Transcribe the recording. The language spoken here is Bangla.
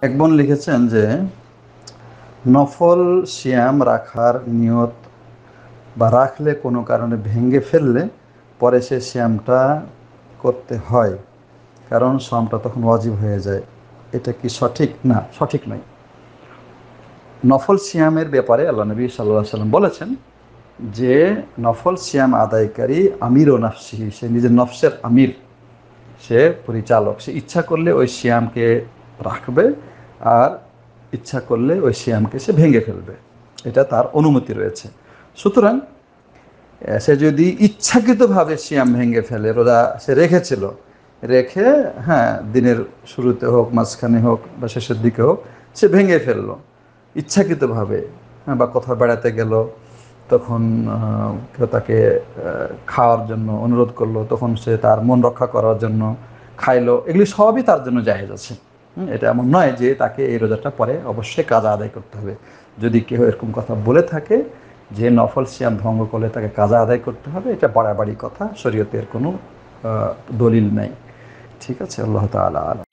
এক বোন লিখেছেন যে নফল সিয়াম রাখার নিয়ত বা রাখলে কোনো কারণে ভেঙে ফেললে পরে সে সিয়ামটা করতে হয়, কারণ সিয়ামটা তখন ওয়াজিব হয়ে যায়। এটা কি সঠিক? না, সঠিক নয়। নফল সিয়ামের ব্যাপারে আল্লাহ নবী সাল্লাল্লাহু আলাইহি সাল্লাম বলেছেন যে নফল সিয়াম আদায়কারী আমির ও নাফসিহি, সে নিজের নফসের আমির, সে পরিচালক। সে ইচ্ছা করলে ওই সিয়ামকে রাখবে, আর ইচ্ছা করলে ওই সিয়ামকে সে ভেঙে ফেলবে, এটা তার অনুমতি রয়েছে। সুতরাং সে যদি ইচ্ছাকৃতভাবে সিয়াম ভেঙে ফেলে, রোজা সে রেখেছিল, রেখে হ্যাঁ দিনের শুরুতে হোক, মাঝখানে হোক বা শেষের দিকে হোক, সে ভেঙে ফেললো ইচ্ছাকৃতভাবে, হ্যাঁ, বা কোথাও বেড়াতে গেল, তখন কেউ তাকে খাওয়ার জন্য অনুরোধ করলো, তখন সে তার মন রক্ষা করার জন্য খাইলো, এগুলি সবই তার জন্য জায়েজ আছে। এটা এমন নয় যে তাকে এই রোজাটা পরে অবশ্যই কাজা আদায় করতে হবে। যদি কেউ এরকম কথা বলে থাকে যে নফল সিয়াম ভঙ্গ করলে তাকে কাজা আদায় করতে হবে, এটা বাড়াবাড়ি কথা, শরীয়তের কোনো দলিল নাই। ঠিক আছে, আল্লাহ তাআলা আলাম।